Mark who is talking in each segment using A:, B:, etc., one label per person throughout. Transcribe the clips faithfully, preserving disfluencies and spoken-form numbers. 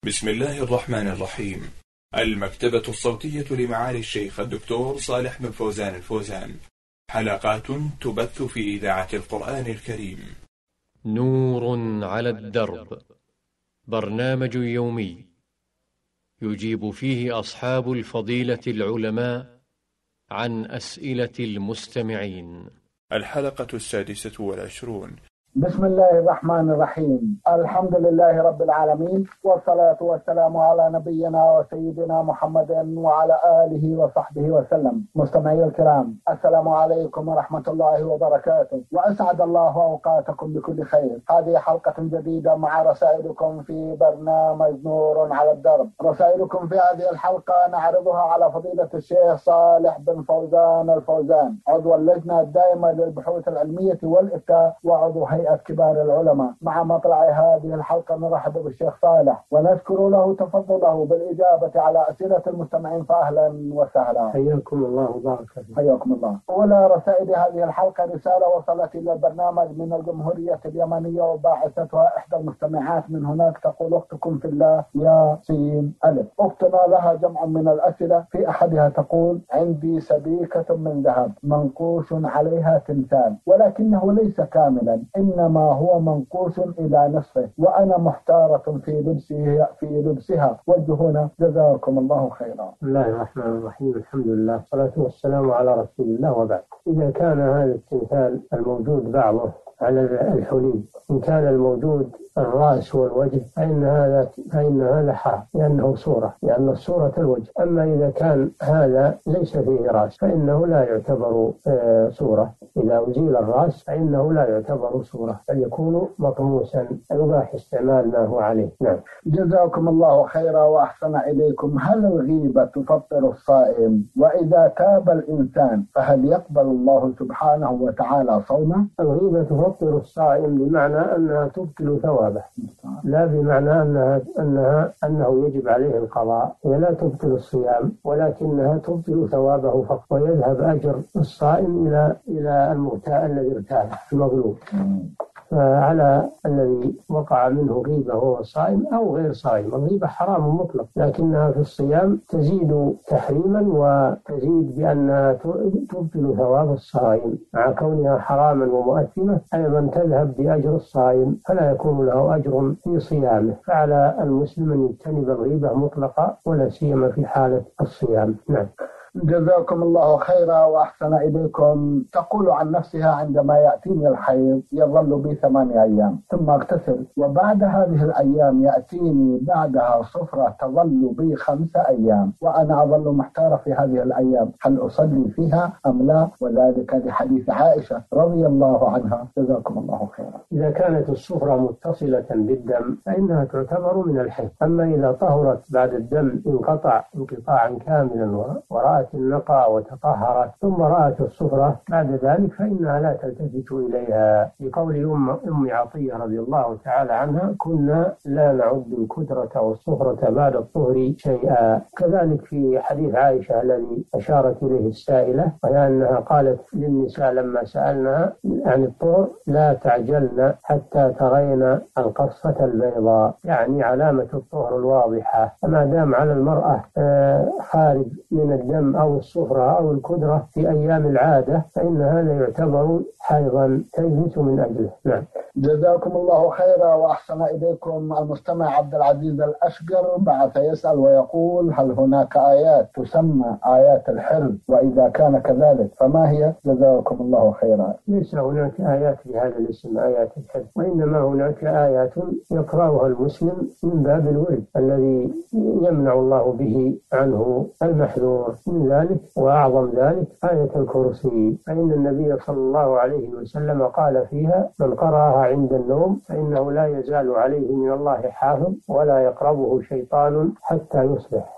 A: بسم الله الرحمن الرحيم. المكتبة الصوتية لمعالي الشيخ الدكتور صالح بن فوزان الفوزان، حلقات تبث في إذاعة القرآن الكريم.
B: نور على الدرب، برنامج يومي يجيب فيه أصحاب الفضيلة العلماء عن أسئلة المستمعين.
A: الحلقة السادسة والعشرون.
C: بسم الله الرحمن الرحيم. الحمد لله رب العالمين، والصلاة والسلام على نبينا وسيدنا محمد وعلى آله وصحبه وسلم. مستمعي الكرام، السلام عليكم ورحمة الله وبركاته، وأسعد الله أوقاتكم بكل خير. هذه حلقة جديدة مع رسائلكم في برنامج نور على الدرب. رسائلكم في هذه الحلقة نعرضها على فضيلة الشيخ صالح بن فوزان الفوزان، عضو اللجنة الدائمة للبحوث العلمية والإفتاء وعضو هيئة كبار العلماء. مع مطلع هذه الحلقة نرحب بالشيخ صالح ونشكر له تفضله بالإجابة على أسئلة المستمعين، فأهلا وسهلا.
D: حياكم الله وبارك فيكم.
C: حياكم الله. أولى رسائل هذه الحلقة رسالة وصلت إلى البرنامج من الجمهورية اليمنية، وباعثتها إحدى المستمعات من هناك، تقول: أختكم في الله يا سين ألف. أختنا لها جمع من الأسئلة، في أحدها تقول: عندي سبيكة من ذهب منقوش عليها تمثال، ولكنه ليس كاملا، إنما هو منقوش إلى نصفه، وأنا محتارة في لبسه في لبسها، وجهونا جزاكم الله خيرا.
D: بسم الله الرحمن الرحيم. الحمد لله والصلاة والسلام على رسول الله، وبعد. إذا كان هذا التمثال الموجود بعضه على الحلي، إن كان الموجود الرأس والوجه، فإن هذا فإن هذا حرام، لأنه صورة، لأن الصورة الوجه. أما إذا كان هذا ليس فيه رأس فإنه لا يعتبر آه صورة. إذا أزيل الرأس فإنه لا يعتبر صورة، بل يكون مطموسا، يباح استعمال ما هو عليه. نعم.
C: جزاكم الله خيرا وأحسن إليكم. هل الغيبة تفطر الصائم؟ وإذا تاب الإنسان فهل يقبل الله سبحانه وتعالى صومه؟
D: الغيبة تفطر الصائم بمعنى أنها تبطل ثوابه، لا بمعنى أنها أنها أنه يجب عليه القضاء. هي لا تبطل الصيام، ولكنها تبطل ثوابه فقط، ويذهب أجر الصائم إلى إلى المغتال الذي ارتاله المظلوم. فعلى الذي وقع منه غيبة وهو صائم أو غير صائم، الغيبة حرام مطلق، لكنها في الصيام تزيد تحريما، وتزيد بأنها تبطل ثواب الصائم. مع كونها حراما ومؤثمة أيضا تذهب بأجر الصائم، فلا يكون له أجر في صيامه. فعلى المسلم أن يجتنب الغيبة مطلقا، ولا سيما في حالة الصيام. نعم.
C: جزاكم الله خيرا وأحسن إليكم. تقول عن نفسها: عندما يأتيني الحيض يظل بي ثمانية أيام ثم أغتسل، وبعد هذه الأيام يأتيني بعدها صفرة تظل بي خمسة أيام، وأنا أظل محتارة في هذه الأيام، هل أصلي فيها أم لا؟ وذلك لحديث عائشة رضي الله عنها. جزاكم الله خيرا.
D: إذا كانت الصفرة متصلة بالدم فإنها تعتبر من الحيض. أما إذا طهرت بعد الدم انقطع انقطاعا كاملا ورأت النقاء وتطهرت ثم رأت الصفرة بعد ذلك فإنها لا تلتفت إليها، لقول أم أم عطية رضي الله تعالى عنها: كنا لا نعد الكدرة والصفرة بعد الطهر شيئا. كذلك في حديث عائشة الذي أشارت إليه السائلة، وهي أنها قالت للنساء لما سألنا عن الطهر: لا تعجلن حتى ترين القصة البيضاء، يعني علامة الطهر الواضحة. فما دام على المرأة خارج من الدم أو الصفرة أو الكدرة في أيام العادة فإن هذا يعتبر حيضا تجلس من أجله. نعم.
C: جزاكم الله خيرا وأحسن إليكم. المستمع عبد العزيز الأشقر بعث يسأل ويقول: هل هناك آيات تسمى آيات الحرز؟ وإذا كان كذلك فما هي؟ جزاكم الله خيرا.
D: ليس هناك آيات بهذا الاسم آيات الحرز، وإنما هناك آيات يقرأها المسلم من باب الورد الذي يمنع الله به عنه المحذور. من ذلك وأعظم ذلك آية الكرسي، فإن النبي صلى الله عليه وسلم قال فيها: من قرأها عند النوم فإنه لا يزال عليه من الله حافظ، ولا يقربه شيطان حتى يصبح.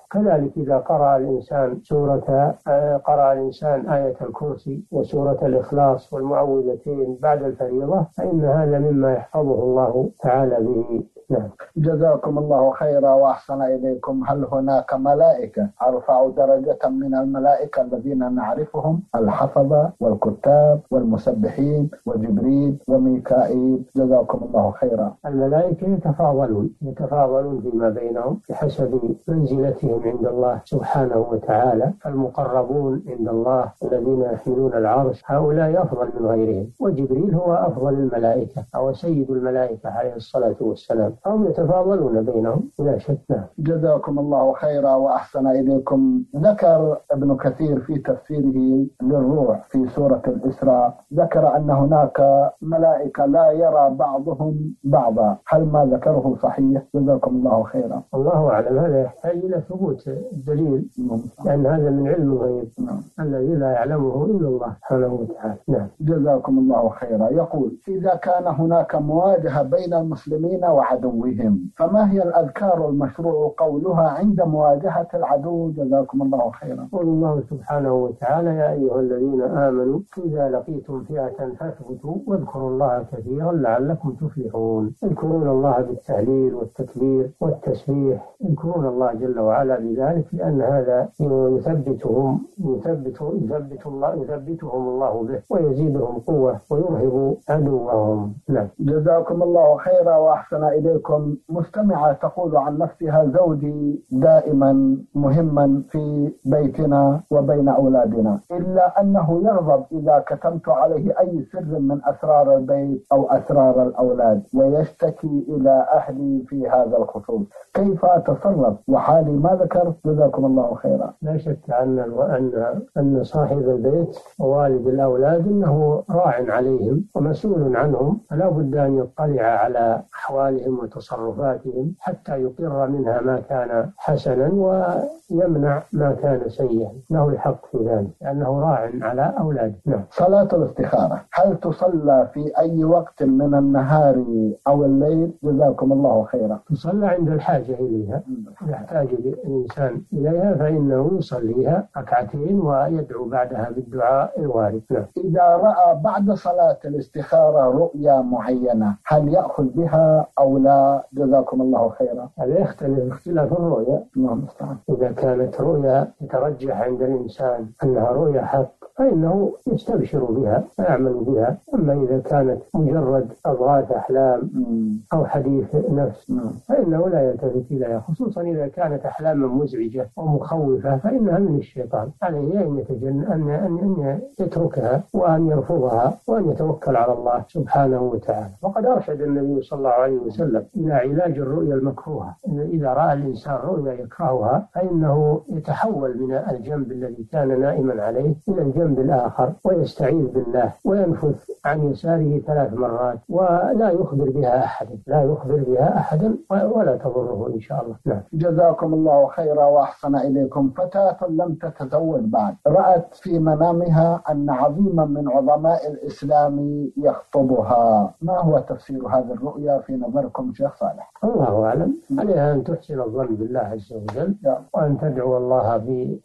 D: كذلك إذا قرأ الإنسان سورة قرأ الإنسان آية الكرسي وسورة الإخلاص والمعوذتين بعد الفريضة فإن هذا مما يحفظه الله تعالى به. نعم.
C: جزاكم الله خيرا وأحسن إليكم. هل هناك ملائكة أرفع درجة من الملائكة الذين نعرفهم؟ الحفظة والكتاب والمسبحين وجبريل وميكائيل. جزاكم الله خيرا.
D: الملائكة يتفاضلون يتفاضلون فيما بينهم بحسب منزلتهم عند الله سبحانه وتعالى. المقربون عند الله الذين يحملون العرش هؤلاء أفضل من غيرهم، وجبريل هو أفضل الملائكة أو سيد الملائكة عليه الصلاة والسلام. هم يتفاضلون بينهم بلا شك.
C: جزاكم الله خيرا وأحسن إليكم. ذكر ابن كثير في تفسيره للروح في سورة الإسراء ذكر أن هناك ملائكة لا يرى بعضهم بعضا. هل ما ذكره صحيح؟ جزاكم الله خيرا.
D: الله أعلم. هذا يحتاج إلى ثبوت الدليل لأن هذا من علم الغيب الذي لا يعلمه إلا الله سبحانه وتعالى. نعم.
C: جزاكم الله خيرا. يقول إذا كان هناك مواجهة بين المسلمين وعدوهم فما هي الأذكار المشروع قولها عند مواجهة العدو؟ جزاكم الله خيرا.
D: قول الله سبحانه وتعالى يا أيها الذين آمنوا إذا لقيتم فئة فاثبتوا واذكروا الله كثيرا لعلكم تفلحون. يذكرون الله بالتهليل والتكبير والتسبيح، يذكرون الله جل وعلا بذلك لأن هذا يثبتهم يثبت يثبت الله يثبتهم الله به ويزيدهم قوة ويرهب عدوهم. نعم.
C: جزاكم الله خيرا وأحسن إليكم. مستمعة تقول عن نفسها زوجي دائما مهما في بيتنا وبين أولادنا إلا أنه يغضب إذا كتمت عليه أي سر من أسرار البيت أو أسرار الأولاد ويشتكي إلى أهلي في هذا الخصوص. كيف أتصرف وحالي ما ذكر؟ جزاكم الله خيرا.
D: لا شك أن أن أن صاحب البيت ووالد الأولاد أنه راع عليهم ومسؤول عنهم، فلا بد أن يطلع على أحوالهم وتصرفاتهم حتى يقر منها ما كان حسنا ويمنع ما كان سيئا. له الحق في ذلك لأنه راع على أولاده. نعم.
C: صلاة الاستخارة هل تصلى في أي وقت من النهار أو الليل؟ جزاكم الله خيرا.
D: تصلى عند الحاجة إليها، يحتاج الإنسان إليها فإنه يصليها ركعتين ويدعو بعدها بالدعاء الوارد. نعم.
C: إذا رأى بعد صلاة الاستخارة رؤيا معينة هل يأخذ بها أو لا؟ جزاكم الله خيرا.
D: هذا يختلف اختلاف الرؤيا.
C: نعم.
D: إذا كانت رؤيا يترجح عند الإنسان أنها رؤيا حق فإنه يستبشر بها ويعمل بها. أما إذا كانت مجرد أضغاث أحلام أو حديث نفس فإنه لا يلتفت إليها، خصوصا إذا كانت أحلاما مزعجة ومخوفة فإنها من الشيطان. عليه أن يتجن أن أن يتركها وأن يرفضها وأن يتوكل على الله سبحانه وتعالى. وقد أرشد النبي صلى الله عليه وسلم إلى علاج الرؤيا المكروهة. إذا رأى الإنسان رؤيا يكرهها فإنه يتحول من الجنب الذي كان نائما عليه إلى الجنب الآخر ويستعيذ بالله وينفث عن يساره ثلاث مرات ولا يخبر بها أحدا لا يخبر بها أحدا ولا تضره إن شاء الله. نعم.
C: جزاكم الله خيرا وأحسن إليكم. فتاة لم تتزوج بعد رأت في منامها أن عظيما من عظماء الإسلام يخطبها، ما هو تفسير هذه الرؤيا في نظركم شيخ صالح؟
D: الله أعلم. عليها أن تحسن الظن بالله عز وجل وأن تدعو الله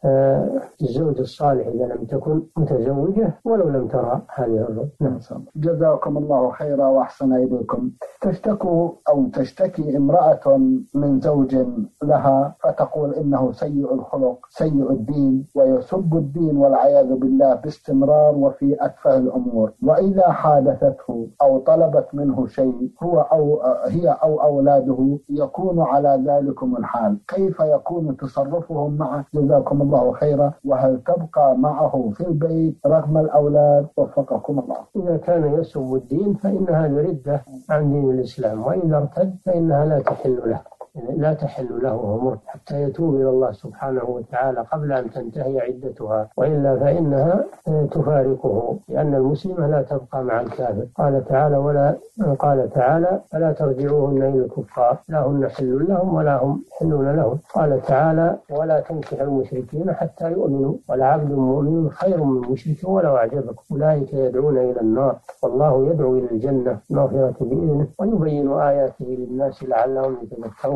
D: بالزوج الصالح إذا لم تكن متزوجة ولو لم ترى هذه الرؤيا. نعم.
C: جزاكم الله خيرا وأحسن إليكم. تشتكو أو تشتكي امرأة من زوج لها فتقول إنه سيء الخلق سيء الدين ويسب الدين والعياذ بالله باستمرار وفي أتفه الأمور، وإذا حادثته أو طلبت منه شيء هو أو هي أو أولاده يكون على ذلكم الحال، كيف يكون تصرفهم معه؟ جزاكم الله خيرا. وهل تبقى معه في البيت رغم الأولاد؟ وفقكم الله.
D: إذا كان يسب الدين فإن هذا ردة عن دين الإسلام، وإذا ارتد فإنها لا تحل له لا تحل له وهو حتى يتوب إلى الله سبحانه وتعالى قبل أن تنتهي عدتها، وإلا فإنها تفارقه، لأن المسلمة لا تبقى مع الكافر. قال تعالى ولا قال تعالى فلا ترجعوهن إلى الكفار لا هن حل لهم ولا هم حلون لهم. قال تعالى ولا تنكحوا المشركين حتى يؤمنوا ولعبد مؤمن خير من مشرك ولو أعجبكم أولئك يدعون إلى النار والله يدعو إلى الجنة مغفرة بإذنه ويبين آياته للناس لعلهم يتذكرون.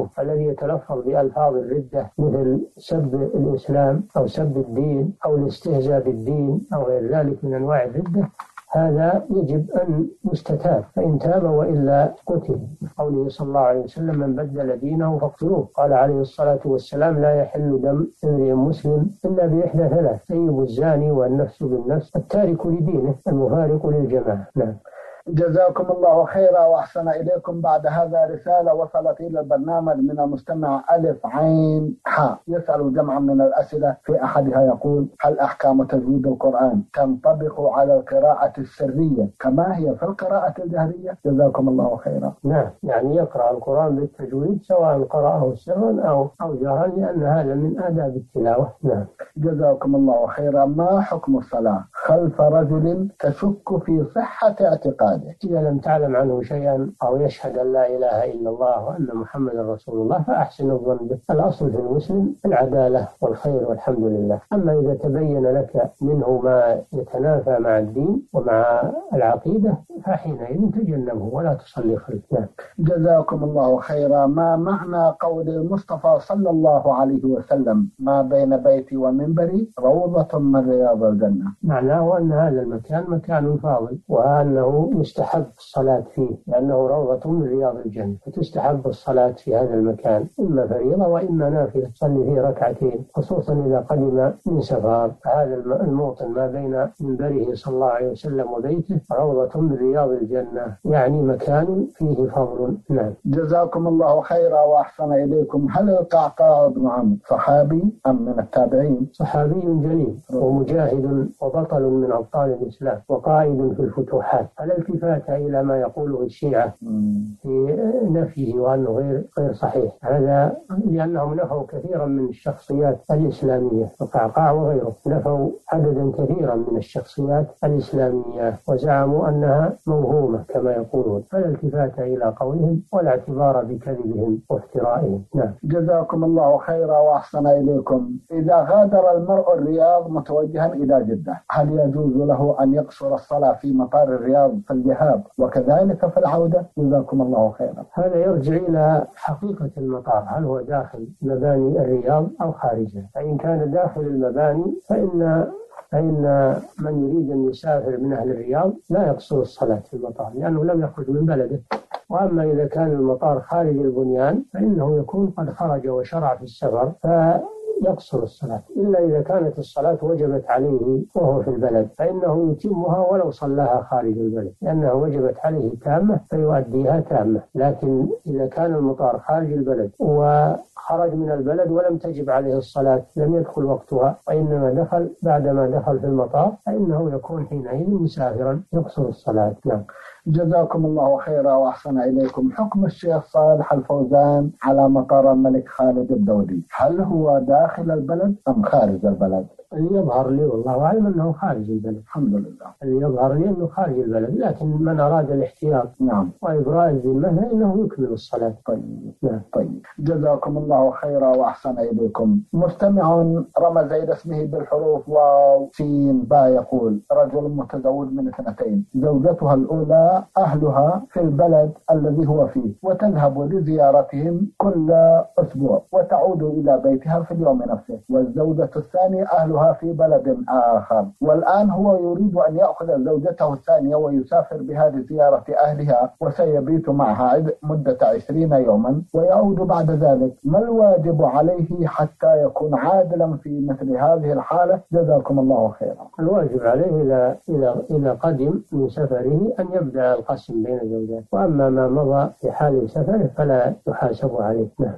D: المكروه الذي يتلفظ بألفاظ الردة مثل سب الإسلام أو سب الدين أو الاستهزاء بالدين أو غير ذلك من أنواع الردة، هذا يجب أن يستتاب، فإن تاب وإلا قتل. قوله صلى الله عليه وسلم: من بدل دينه فاقتلوه. قال عليه الصلاة والسلام: لا يحل دم امرئ مسلم إلا بإحدى ثلاث: سيب الزاني والنفس بالنفس التارك لدينه المفارق للجماعة. نعم.
C: جزاكم الله خيرا وأحسن إليكم. بعد هذا رسالة وصلت إلى البرنامج من المستمع ألف عين حاء، يسأل جمعا من الأسئلة، في أحدها يقول: هل أحكام تجويد القرآن تنطبق على القراءة السرية كما هي في القراءة الجهرية؟ جزاكم الله خيرا.
D: نعم، يعني يقرأ القرآن بالتجويد سواء قرأه سرا أو أو جهرا، لأن هذا من آداب التلاوة. نعم.
C: جزاكم الله خيرا. ما حكم الصلاة خلف رجل تشك في صحة اعتقاده؟
D: إذا لم تعلم عنه شيئا أو يشهد أن لا إله إلا الله وأن محمد رسول الله فأحسن الظن به. الأصل في المسلم العدالة والخير والحمد لله. أما إذا تبين لك منه ما يتنافى مع الدين ومع العقيدة فحينئذ تجنبه ولا تصلي خلفه.
C: جزاكم الله خيرا. ما معنى قول المصطفى صلى الله عليه وسلم: ما بين بيتي ومنبري روضة من رياض الجنة؟
D: معناه أن هذا المكان مكان فاضل، وأنه يستحب الصلاة فيه لأنه روضة من رياض الجنة، فتستحب الصلاة في هذا المكان إما فريضة وإما نافلة، تصلي فيه ركعتين، خصوصا إذا قدم من سفر. هذا الموطن ما بين منبره صلى الله عليه وسلم وبيته روضة من رياض الجنة، يعني مكان فيه فضل. نعم.
C: جزاكم الله خيرا وأحسن إليكم. هل القعقاع بن عمرو صحابي أم من التابعين؟
D: صحابي جليل ومجاهد وبطل من أبطال الإسلام وقائد في الفتوحات. فلا التفات إلى ما يقوله الشيعة في نفيه وأنه غير غير صحيح، هذا لأنهم نفوا كثيرا من الشخصيات الإسلامية، القعقاع وغيره نفوا عددا كثيرا من الشخصيات الإسلامية وزعموا أنها موهومة كما يقولون. فلا التفات إلى قولهم ولا اعتبار بكذبهم وافترائهم. نعم.
C: جزاكم الله خيرا وأحسن إليكم. إذا غادر المرء الرياض متوجها إلى جدة، هل يجوز له أن يقصر الصلاة في مطار الرياض في الذهاب وكذلك في العودة؟ جزاكم الله خيرا.
D: هذا يرجع إلى حقيقة المطار، هل هو داخل مباني الرياض أو خارجها؟ فإن كان داخل المباني فإن فإن من يريد أن يسافر من أهل الرياض لا يقصر الصلاة في المطار لأنه لم يخرج من بلده. وأما إذا كان المطار خارج البنيان فإنه يكون قد خرج وشرع في السفر فيقصر الصلاة، إلا إذا كانت الصلاة وجبت عليه وهو في البلد فإنه يتمها ولو صلاها خارج البلد لأنها وجبت عليه تامة فيؤديها تامة. لكن إذا كان المطار خارج البلد وخرج من البلد ولم تجب عليه الصلاة لم يدخل وقتها وإنما دخل بعدما دخل في المطار فإنه يكون حينئذ مسافرا يقصر الصلاة. نعم.
C: جزاكم الله خيرا وأحسن إليكم. حكم الشيخ صالح الفوزان على مطار الملك خالد الدولي، هل هو داخل البلد أم خارج البلد؟
D: اللي يظهر لي والله أعلم أنه خارج البلد.
C: الحمد لله.
D: اللي يظهر لي أنه خارج البلد، لكن من أراد الاحتياط نعم وإبراء الذمة فإنه يكمل الصلاة.
C: طيب. نعم. طيب. جزاكم الله خيرا وأحسن إليكم. مستمع رمز إلى اسمه بالحروف واو سين باء يقول: رجل متزوج من اثنتين، زوجتها الأولى أهلها في البلد الذي هو فيه وتذهب لزيارتهم كل أسبوع وتعود إلى بيتها في اليوم نفسه، والزوجة الثانية أهلها في بلد آخر، والآن هو يريد أن يأخذ زوجته الثانية ويسافر بها لزيارة أهلها وسيبيت معها مدة عشرين يوما ويعود بعد ذلك. ما الواجب عليه حتى يكون عادلا في مثل هذه الحالة؟ جزاكم الله خيرا.
D: الواجب عليه إذا إذا إذا قدم من سفره أن يبدأ القسم بين الزوجات، وأما ما مضى في حال سفره فلا يحاسب عليه. نعم.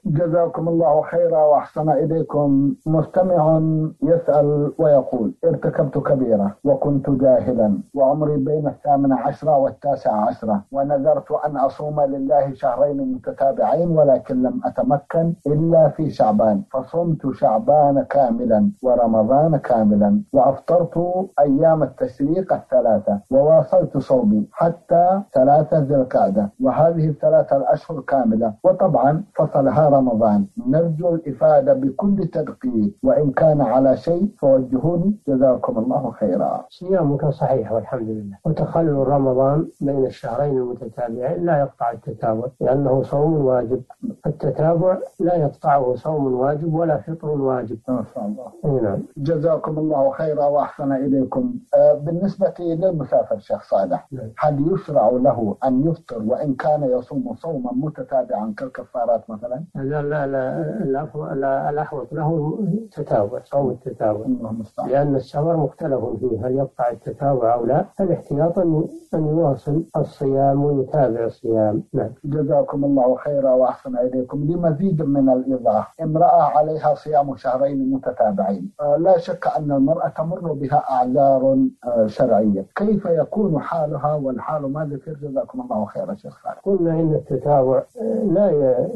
C: جزاكم الله خيرا وأحسن إليكم. مستمع يسأل ويقول: ارتكبت كبيرة وكنت جاهلا وعمري بين الثامنة عشرة والتاسعة عشرة، ونذرت أن أصوم لله شهرين متتابعين ولكن لم أتمكن إلا في شعبان، فصمت شعبان كاملا ورمضان كاملا وأفطرت أيام التشريق الثلاثة وواصلت صومي حتى ثلاثة ذي القعدة، وهذه الثلاثة الأشهر كاملة، وطبعا فصلها رمضان نرجو الإفادة بكل تدقيق، وإن كان على شيء فوجهوني جزاكم الله خيرا.
D: صيامك صحيح والحمد لله، وتخلل رمضان بين الشهرين المتتابعين لا يقطع التتابع لأنه صوم واجب. التتابع لا يقطعه صوم واجب ولا فطر واجب.
C: ما شاء الله.
D: نعم.
C: جزاكم الله خيرا وأحسن إليكم. آه بالنسبة للمسافر شيخ صالح، نعم. هل يشرع له أن يفطر وإن كان يصوم صوما متتابعا كالكفارات مثلا؟
D: لا لا لا لا الأحوط له التتابع، صوم التتابع، لأن السفر مختلف فيه هل يقطع التتابع أو لا. الاحتياط أن يواصل الصيام ويتابع الصيام. نعم.
C: جزاكم الله خيرا وأحسن إليكم. لمزيد من الإيضاح، امرأة عليها صيام شهرين متتابعين، آه لا شك أن المرأة تمر بها أعذار آه شرعية، كيف يكون حالها والحال ما ذكر؟ جزاكم الله خيرا شيخ خالد.
D: قلنا إن التتابع لا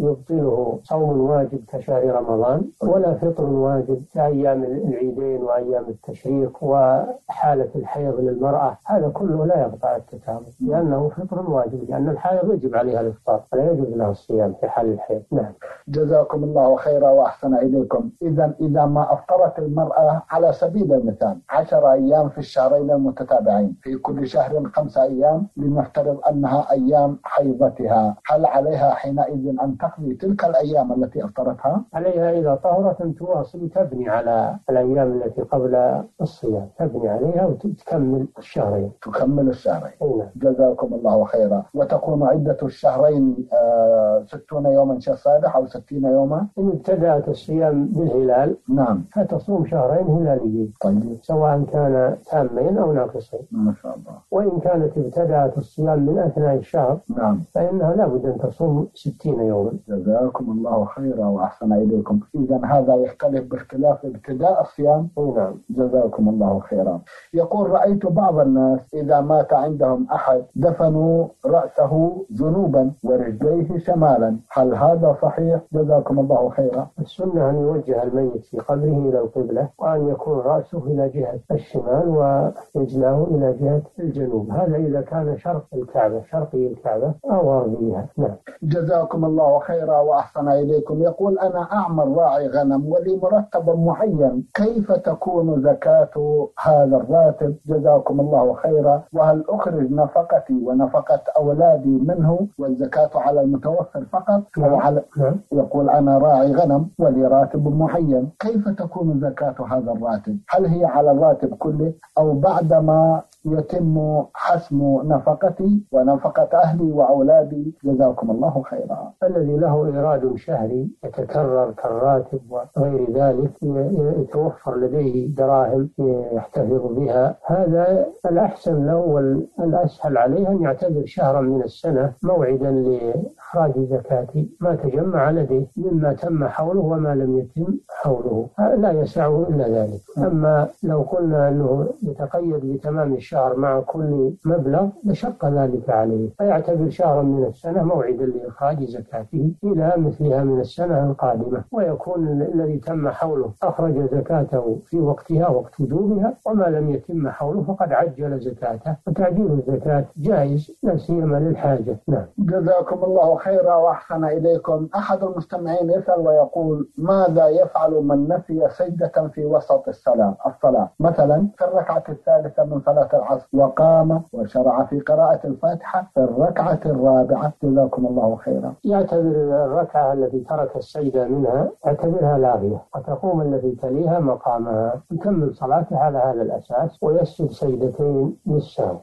D: يبطله صوم واجب كشهر رمضان ولا فطر واجب كأيام العيدين وأيام التشريق وحالة الحيض للمرأة، هذا كله لا يقطع التتابع لأنه فطر واجب، لأن الحائض يجب عليها الإفطار ولا يجوز لها الصيام في حال الحيض. نعم.
C: جزاكم الله خيرا وأحسن إليكم. إذا إذا ما أفطرت المرأة على سبيل المثال عشر أيام في الشهرين المتتابعين، في كل شهر خمسة أيام، لنفترض أنها أيام حيضتها، هل عليها حينئذ أن تقضي تلك الأيام التي أفطرتها؟
D: عليها إذا طهرت أن تواصل تبني على الأيام التي قبل الصيام، تبني عليها وتكمل الشهرين.
C: تكمل الشهرين.
D: نعم.
C: جزاكم الله خيرا. وتكون عدة الشهرين آه ستون يوما شهر صالح أو ستين يوما؟
D: إن ابتدأت الصيام بالهلال
C: نعم
D: فتصوم شهرين هلاليين.
C: طيب.
D: سواء كان تامين أو ناقصين.
C: ما شاء الله.
D: وإن كانت ابتدأت الصيام من أثناء الشهر
C: نعم
D: فإنها لابد أن تصوم ستين يوما.
C: جزاكم الله خيرا وأحسن إليكم. إذا هذا يختلف باختلاف ابتداء الصيام.
D: نعم.
C: جزاكم الله خيرا. يقول رأيت بعض الناس إذا مات عندهم أحد دفنوا رأسه جنوبا ورجليه شمالا، هل هذا صحيح؟ جزاكم الله خيرا.
D: السنة أن يوجه الميت في قبره إلى القبلة وأن يكون رأسه إلى جهة الشمال ورجلاه إلى جهة الجنوب، هذا إذا كان شرق الكعبة شرقي الكعبة أو غربيها. نعم.
C: جزاكم الله خيرا وأحسن إليكم. يقول أنا أعمل راعي غنم ولي مرتب معين، كيف تكون زكاة هذا الراتب؟ جزاكم الله خيرا. وهل أخرج نفقتي ونفقة أولادي منه والزكاة على المتوفر فقط؟ أو على... يقول أنا راعي غنم ولي راتب معين، كيف تكون زكاة هذا الراتب؟ هل هي على الراتب كله أو بعدما يتم حسم نفقتي ونفقة أهلي وأولادي؟ جزاكم الله خيرا.
D: الذي له إيراد شهري يتكرر كالراتب وغير ذلك يتوفر لديه دراهم يحتفظ بها، هذا الأحسن له والأسهل عليه أن يعتبر شهرا من السنة موعدا لإخراج زكاة ما تجمع لديه مما تم حوله وما لم يتم حوله، لا يسعه إلا ذلك. أما لو قلنا أنه يتقيد بتمام الشهر مع كل مبلغ لشق ذلك عليه، فيعتبر شهرا من السنة موعدا لإخراج زكاته إلى مثلها من السنة القادمة، ويكون الذي تم حوله أخرج زكاته في وقتها وقت وجوبها، وما لم يتم حوله فقد عجل زكاته، وتعجيل الزكاة جائز لا سيما للحاجة. نعم.
C: جزاكم الله خيرا وأحسن إليكم. أحد المستمعين يسأل ويقول ماذا يفعل من نسي سجدة في وسط الصلاة الصلاة مثلا في الركعة الثالثة من صلاة العصر وقام وشرع في قراءة الفاتحة في الركعة الرابعة؟ جزاكم الله خيرا.
D: يعتبر الركعة التي ترك السجدة منها يعتبرها لاغية، وتقوم التي تليها مقامها، يكمل صلاته على هذا الأساس ويسجد سجدتين للسهو.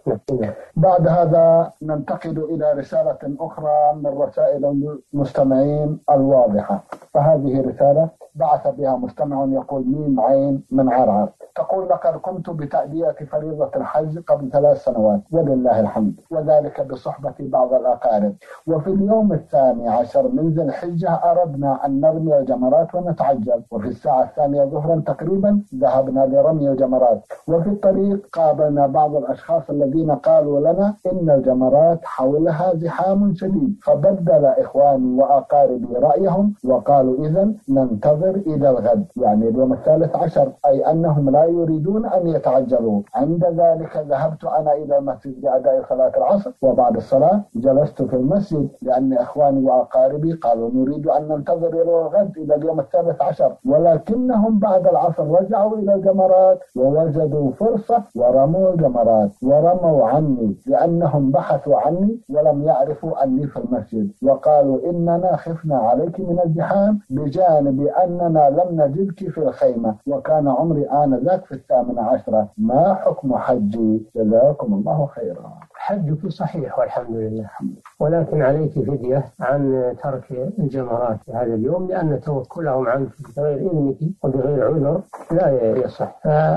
C: بعد هذا ننتقل إلى رسالة أخرى من رسائل المستمعين الواضحة، فهذه رسالة بعث بها مستمع يقول ميم عين من عرعر، تقول لقد قمت بتأدية فريضة الحج قبل ثلاث سنوات ولله الحمد، وذلك بصحبة بعض الأقارب، وفي اليوم الثاني عشر من ذي الحجة أردنا أن نرمي الجمرات ونتعجل، وفي الساعة الثانية ظهرا تقريبا ذهبنا لرمي الجمرات، وفي الطريق قابلنا بعض الأشخاص الذين قالوا لنا إن الجمرات حولها زحام شديد، فبدل إخواني وأقاربي رأيهم وقالوا إذن ننتظر إلى الغد، يعني اليوم الثالث عشر، أي أنهم لا يريدون أن يتعجلوا. عند ذلك ذهبت أنا إلى المسجد لأداء صلاة العصر، وبعد الصلاة جلست في المسجد لأن إخواني وأقاربي قالوا نريد أن ننتظر إلى الغد إلى اليوم الثالث عشر، ولكنهم بعد العصر رجعوا إلى الجمرات ووجدوا فرصة ورموا الجمرات ورموا عني، لأنهم بحثوا عني ولم يعرفوا أني في المسجد، وقالوا إننا خفنا عليك من الزحام بجانب أننا لم نجدك في الخيمة، وكان عمري آنذاك في الثامنة عشرة. ما حكم حجي؟ جزاكم الله خيرا.
D: حجك صحيح والحمد لله، ولكن عليك فدية عن ترك الجمرات في هذا اليوم، لأن توكلهم عنك بغير إذنك وبغير عذر لا يصح.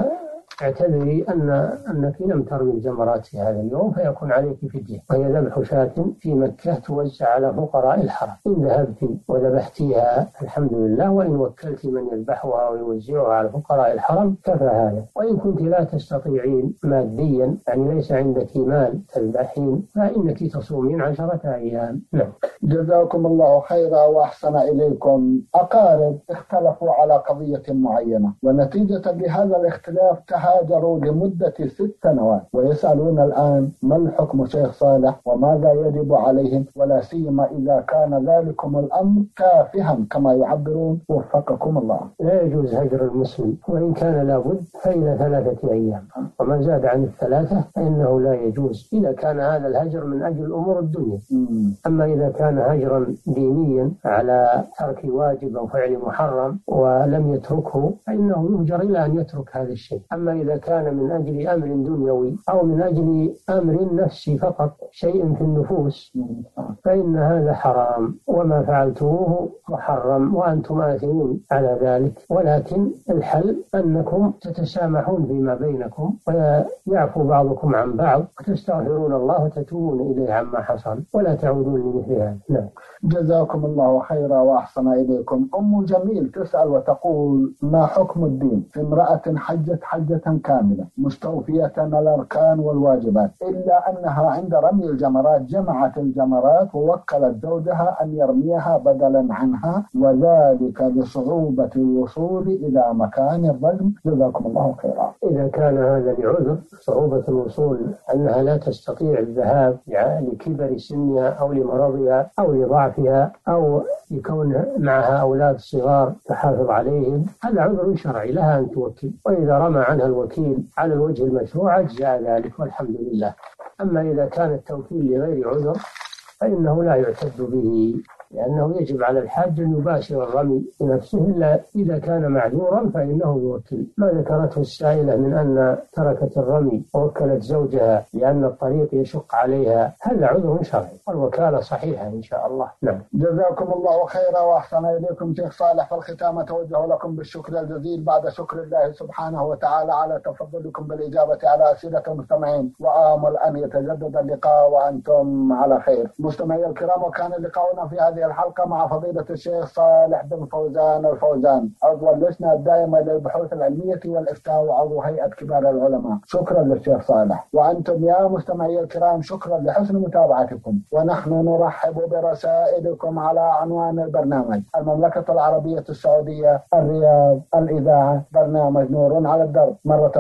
D: اعتذري أن أنك لم ترمي الجمرات في هذا اليوم، فيكون عليك فدية، وهي ذبح شاة في مكة توزع على فقراء الحرم. إن ذهبت وذبحتيها الحمد لله، وإن وكلت من يذبحها ويوزعها على فقراء الحرم كفى هذا. وإن كنت لا تستطيعين ماديا، يعني ليس عندك مال تذبحين، فإنك تصومين عشرة أيام. نعم.
C: جزاكم الله خيرا وأحسن إليكم. أقارب اختلفوا على قضية معينة، ونتيجة لهذا الاختلاف هاجروا لمدة ست سنوات، ويسألون الآن ما الحكم شيخ صالح وماذا يجب عليهم، ولا سيما إذا كان ذلكم الأمر تافها كما يعبرون، وفقكم الله.
D: لا يجوز هجر المسلم، وإن كان لابد فإلى ثلاثة أيام، وما زاد عن الثلاثة فإنه لا يجوز إذا كان هذا الهجر من أجل أمور الدنيا. مم. أما إذا كان هجرا دينيا على ترك واجب أو فعل محرم ولم يتركه، فإنه يهجر إلى أن يترك هذا الشيء. أما إذا كان من أجل أمر دنيوي أو من أجل أمر نفسي فقط، شيء في النفوس، فإن هذا حرام، وما فعلتموه محرم وأنتم آثمون على ذلك. ولكن الحل أنكم تتسامحون فيما بينكم، ويعفو بعضكم عن بعض، وتستغفرون الله وتتوبون إليه عما حصل، ولا تعودون لمثل هذا. نعم.
C: جزاكم الله خيرا وأحسن إليكم. أم جميل تسأل وتقول ما حكم الدين في امرأة حجت حجة كاملة مستوفية الأركان والواجبات، إلا أنها عند رمي الجمرات جمعت الجمرات ووكلت زوجها أن يرميها بدلا عنها، وذلك لصعوبة الوصول إلى مكان الرجم؟ جزاكم الله خيرا.
D: إذا كان هذا لعذر صعوبة الوصول، أنها لا تستطيع الذهاب لكبر سنها أو لمرضها أو لضعفها أو يكون معها أولاد صغار تحافظ عليهم، هذا عذر شرعي لها أن توكل، وإذا رمى عنها الوكيل على الوجه المشروع أجزاء ذلك والحمد لله. أما إذا كان التوكيل لغير عذر فإنه لا يعتد به، لأنه يجب على الحاج أن يباشر الرمي بنفسه، إلا إذا كان معذورا فإنه يوكل. ما ذكرته السائلة من أن تركت الرمي ووكلت زوجها لأن الطريق يشق عليها، هذا عذر شرعي، والوكالة صحيحة إن شاء الله. نعم.
C: جزاكم الله خيرا وأحسن إليكم شيخ صالح. في الختام أتوجه لكم بالشكر الجزيل بعد شكر الله سبحانه وتعالى على تفضلكم بالإجابة على أسئلة المستمعين، وآمل أن يتجدد اللقاء وأنتم على خير. مستمعي الكرام، وكان لقاؤنا في هذه الحلقة مع فضيلة الشيخ صالح بن فوزان الفوزان، عضو اللجنة الدائمة للبحوث العلمية والإفتاء وعضو هيئة كبار العلماء. شكرا للشيخ صالح. وأنتم يا مستمعي الكرام شكرا لحسن متابعتكم، ونحن نرحب برسائلكم على عنوان البرنامج: المملكة العربية السعودية، الرياض، الإذاعة، برنامج نور على الدرب. مرة